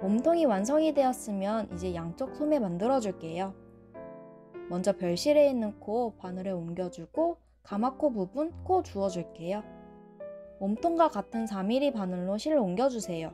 몸통이 완성이 되었으면 이제 양쪽 소매 만들어 줄게요. 먼저 별실에 있는 코 바늘에 옮겨주고 가마코 부분 코 주워줄게요. 몸통과 같은 4mm 바늘로 실을 옮겨주세요.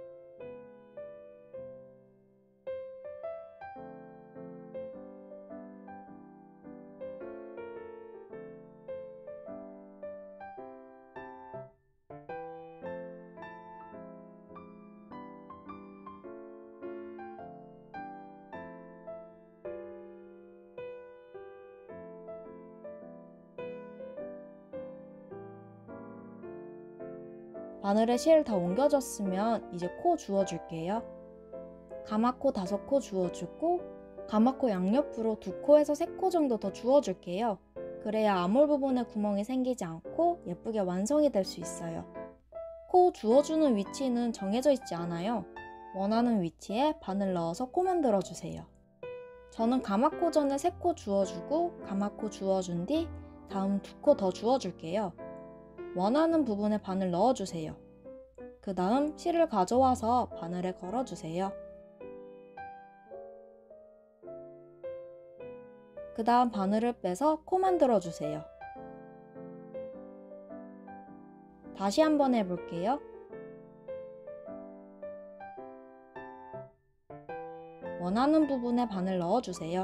바늘에 실 다 옮겨졌으면 이제 코 주워줄게요. 가마코 5코 주워주고 가마코 양옆으로 2코에서 3코 정도 더 주워줄게요. 그래야 아몰 부분에 구멍이 생기지 않고 예쁘게 완성이 될 수 있어요. 코 주워주는 위치는 정해져 있지 않아요. 원하는 위치에 바늘 넣어서 코 만들어주세요. 저는 가마코 전에 3코 주워주고 가마코 주워준 뒤 다음 2코 더 주워줄게요. 원하는 부분에 바늘 넣어주세요. 그 다음 실을 가져와서 바늘에 걸어주세요. 그 다음 바늘을 빼서 코 만들어주세요. 다시 한번 해볼게요. 원하는 부분에 바늘 넣어주세요.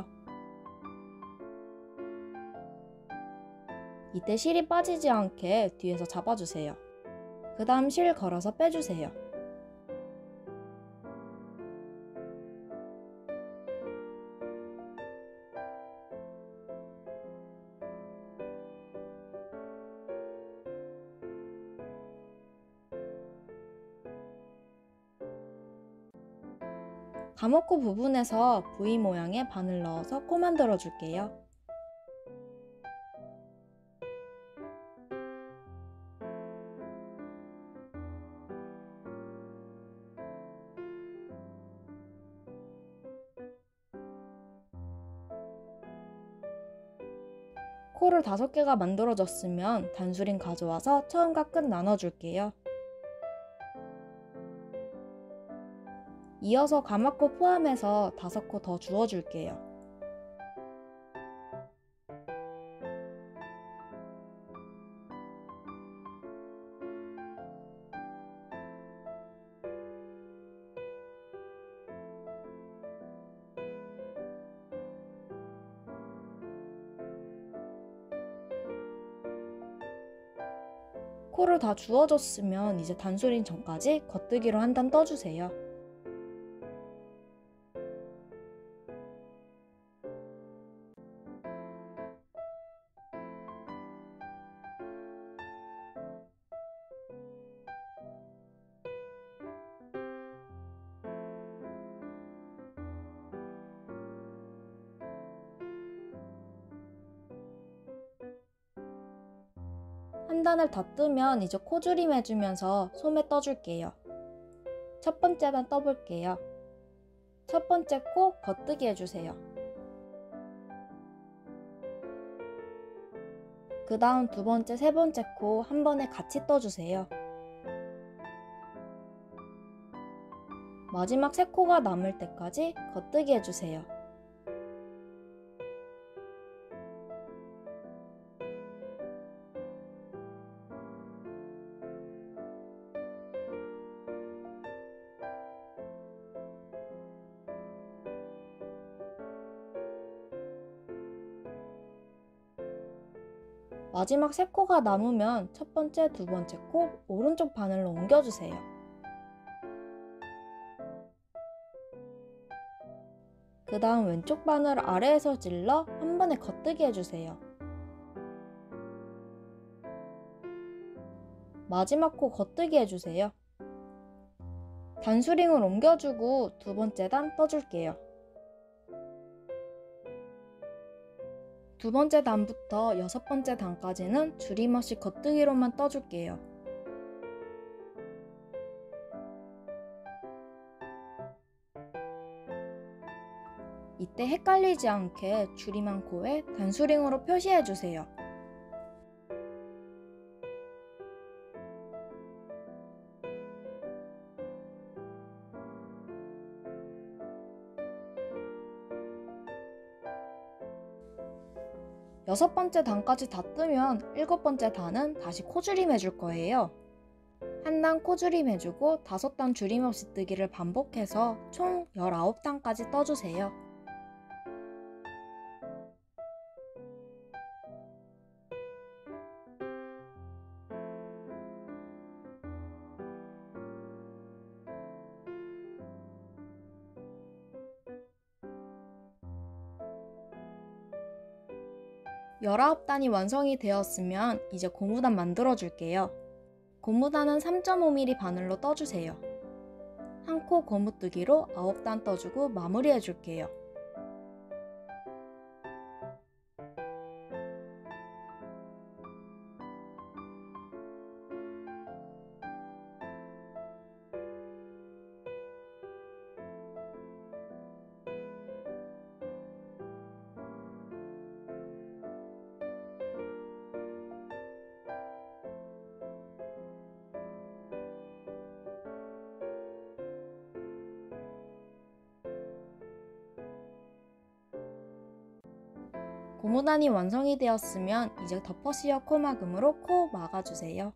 이때 실이 빠지지 않게 뒤에서 잡아주세요. 그 다음 실 걸어서 빼주세요. 가마코 부분에서 V 모양의 바늘 넣어서 코 만들어 줄게요. 코를 5개가 만들어졌으면 단수링 가져와서 처음과 끝 나눠줄게요. 이어서 가마코 포함해서 5코 더 주워줄게요. 코를 다 주워줬으면 이제 단수링 전까지 겉뜨기로 한 단 떠주세요. 한 단을 더 뜨면 이제 코줄임 해주면서 소매 떠줄게요. 첫 번째 단 떠볼게요. 첫 번째 코 겉뜨기 해주세요. 그 다음 두 번째, 세 번째 코 한 번에 같이 떠주세요. 마지막 3코가 남을 때까지 겉뜨기 해주세요. 마지막 3코가 남으면 첫 번째, 두 번째 코 오른쪽 바늘로 옮겨주세요. 그 다음 왼쪽 바늘 아래에서 찔러 한 번에 겉뜨기 해주세요. 마지막 코 겉뜨기 해주세요. 단수링을 옮겨주고 두 번째 단 떠줄게요. 두 번째 단부터 6번째 단까지는 줄임 없이 겉뜨기로만 떠줄게요. 이때 헷갈리지 않게 줄임한 코에 단수링으로 표시해주세요. 6번째 단까지 다 뜨면 7번째 단은 다시 코줄임 해줄 거예요. 한 단 코줄임 해주고 5단 줄임 없이 뜨기를 반복해서 총 19단까지 떠주세요. 열아홉 단이 완성이 되었으면 이제 고무단 만들어 줄게요. 고무단은 3.5mm 바늘로 떠주세요. 한 코 고무뜨기로 9단 떠주고 마무리해 줄게요. 고무단이 완성이 되었으면 이제 덮어씌워 코막음으로 코 막아주세요.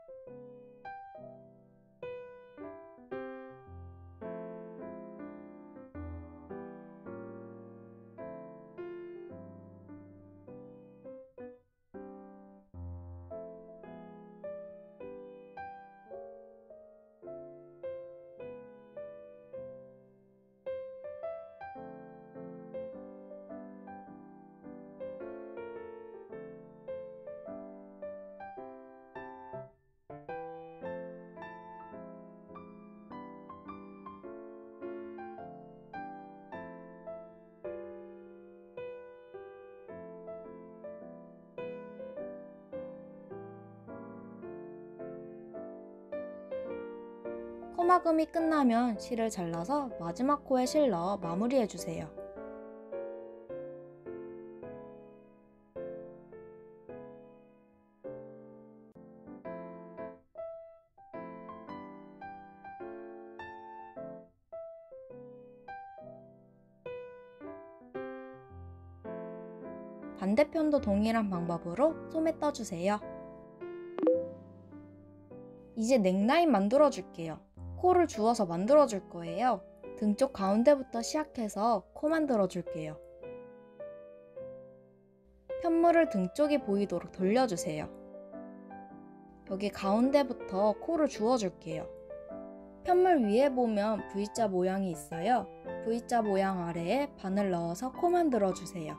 코막음이 끝나면 실을 잘라서 마지막 코에 실 넣어 마무리해주세요. 반대편도 동일한 방법으로 소매 떠주세요. 이제 넥라인 만들어 줄게요. 코를 주워서 만들어 줄 거예요. 등 쪽 가운데부터 시작해서 코 만들어 줄게요. 편물을 등 쪽이 보이도록 돌려주세요. 여기 가운데부터 코를 주워 줄게요. 편물 위에 보면 V자 모양이 있어요. V자 모양 아래에 바늘 넣어서 코 만들어 주세요.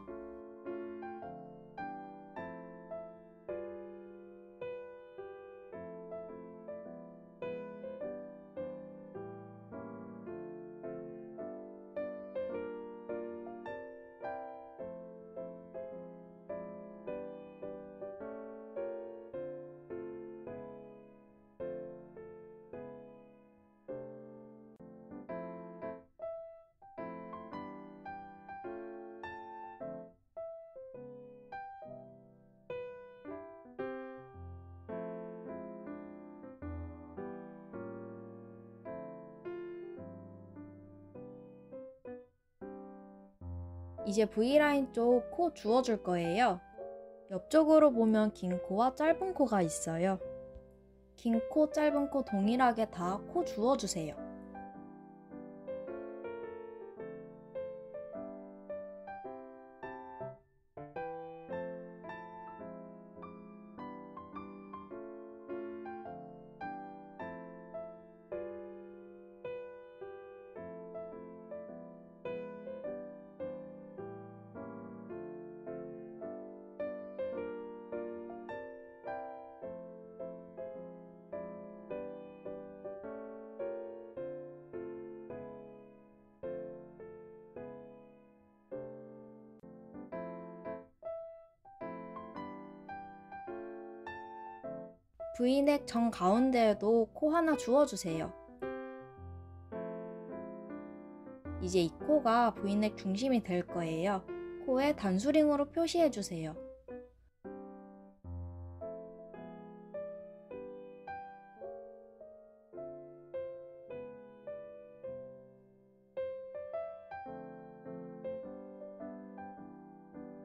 이제 V라인 쪽 코 주워줄 거예요. 옆쪽으로 보면 긴 코와 짧은 코가 있어요. 긴 코, 짧은 코 동일하게 다 코 주워주세요. V넥 정 가운데에도 코 하나 주워주세요. 이제 이 코가 V넥 중심이 될 거예요. 코에 단수링으로 표시해주세요.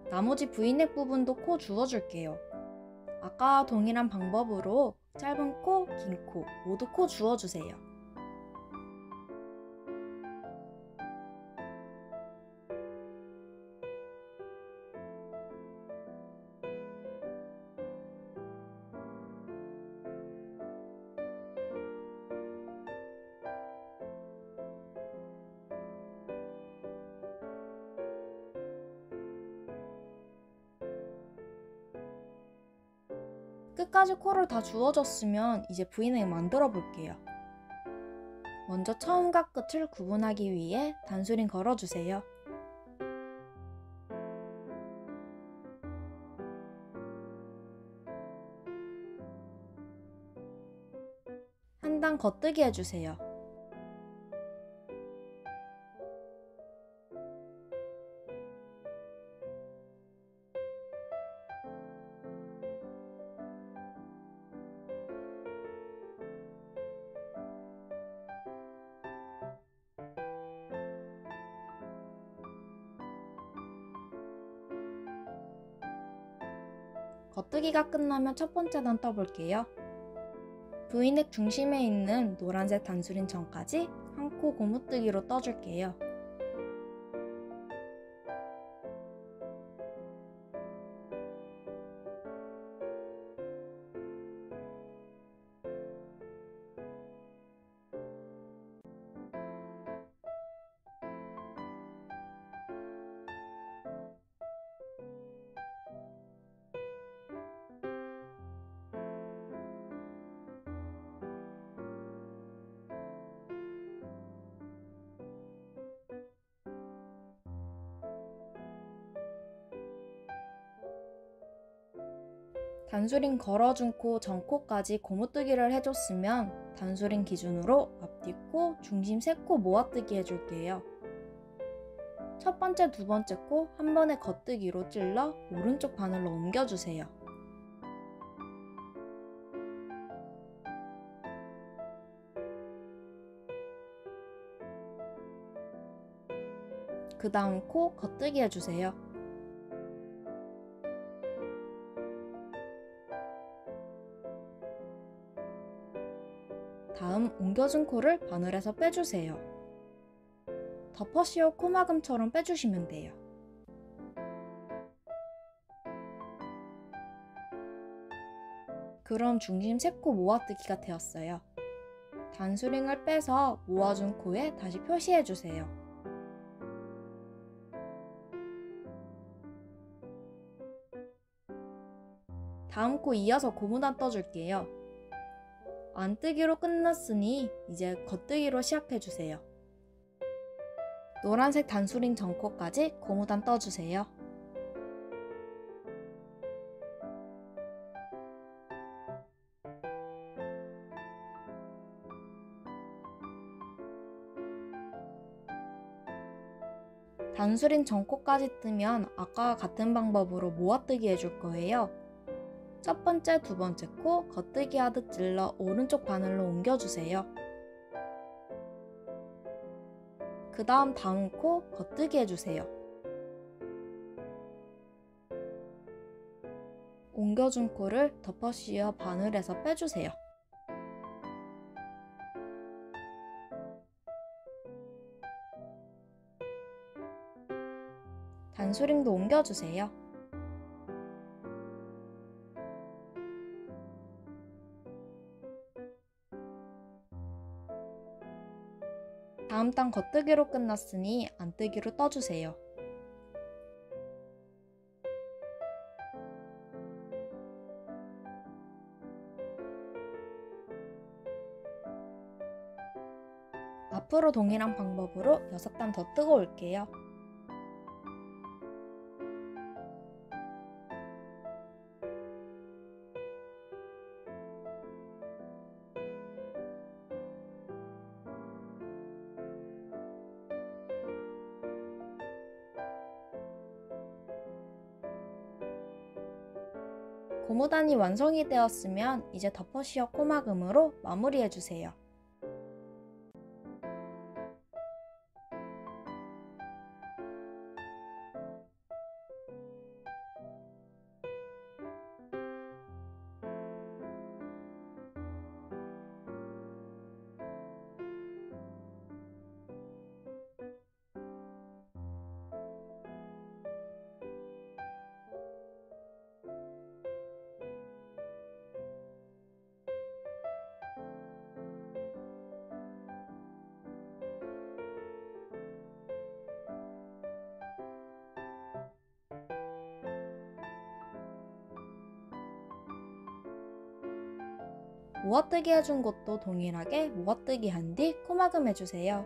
나머지 V넥 부분도 코 주워줄게요. 아까와 동일한 방법으로 짧은 코, 긴 코 모두 코 주워주세요. 끝까지 코를 다 주워줬으면 이제 V넥 만들어 볼게요. 먼저 처음과 끝을 구분하기 위해 단수링 걸어주세요. 한 단 겉뜨기 해주세요. 겉뜨기가 끝나면 첫 번째 단 떠볼게요. V넥 중심에 있는 노란색 단수린 점까지 한 코 고무뜨기로 떠줄게요. 단수링 걸어준 코 전코까지 고무뜨기를 해줬으면 단수링 기준으로 앞뒤 코, 중심 3코 모아뜨기 해줄게요. 첫 번째, 두 번째 코 한 번에 겉뜨기로 찔러 오른쪽 바늘로 옮겨주세요. 그 다음 코 겉뜨기 해주세요. 다음 옮겨준 코를 바늘에서 빼주세요. 덮어씌워 코막음처럼 빼주시면 돼요. 그럼 중심 3코 모아뜨기가 되었어요. 단수링을 빼서 모아준 코에 다시 표시해주세요. 다음 코 이어서 고무단 떠줄게요. 안뜨기로 끝났으니 이제 겉뜨기로 시작해주세요. 노란색 단수링 전코까지 고무단 떠주세요. 단수링 전코까지 뜨면 아까와 같은 방법으로 모아뜨기 해줄 거예요. 첫 번째, 두 번째 코 겉뜨기 하듯 찔러 오른쪽 바늘로 옮겨주세요. 그 다음 코 겉뜨기 해주세요. 옮겨준 코를 덮어씌워 바늘에서 빼주세요. 단수링도 옮겨주세요. 다음 단 겉뜨기로 끝났으니 안뜨기로 떠주세요. 앞으로 동일한 방법으로 6단 더 뜨고 올게요. 고무단이 완성이 되었으면 이제 덮어씌워 코막음으로 마무리해주세요. 모아뜨기 해준 곳도 동일하게 모아뜨기 한 뒤 코막음 해주세요.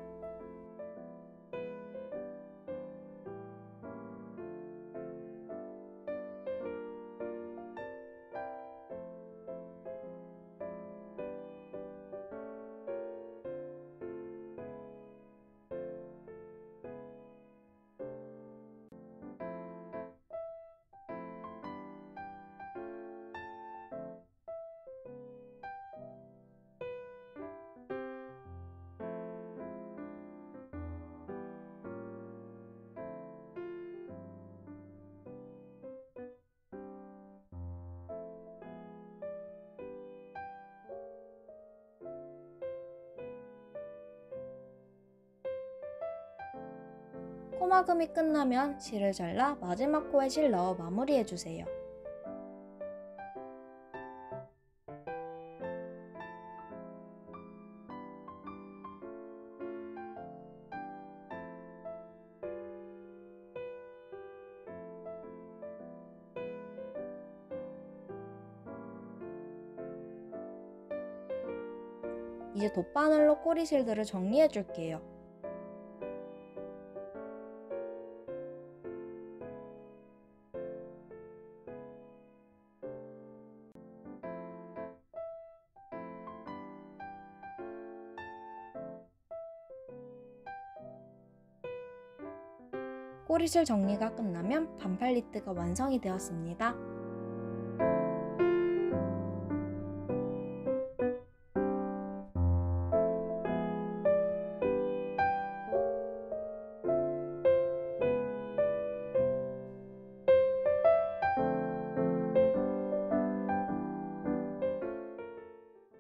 코막음이 끝나면 실을 잘라 마지막 코에 실 넣어 마무리해주세요. 이제 돗바늘로 꼬리실들을 정리해줄게요. 꼬리실 정리가 끝나면 반팔 니트가 완성이 되었습니다.